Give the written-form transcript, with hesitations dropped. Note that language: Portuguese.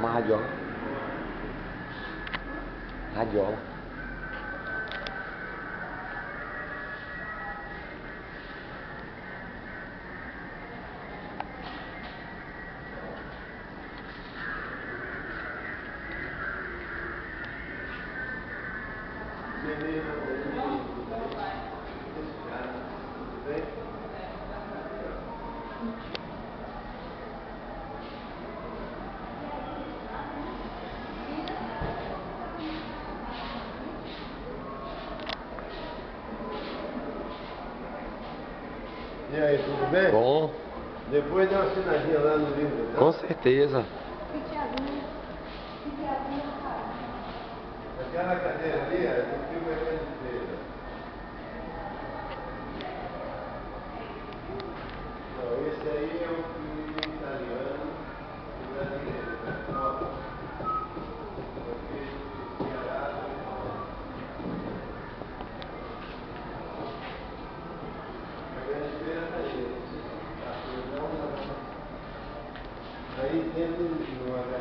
uma radiola. Radiola. E aí, tudo bem? Bom. Depois dá uma assinadinha lá no livro, tá? Com certeza. Aquela cadeira ali, é do que vai ter de feira. Não, esse aí é o que italiano e brasileiro, tá? Ó, porque Ceará a grande feira tá aí, não sei se tá, não. Aí dentro de uma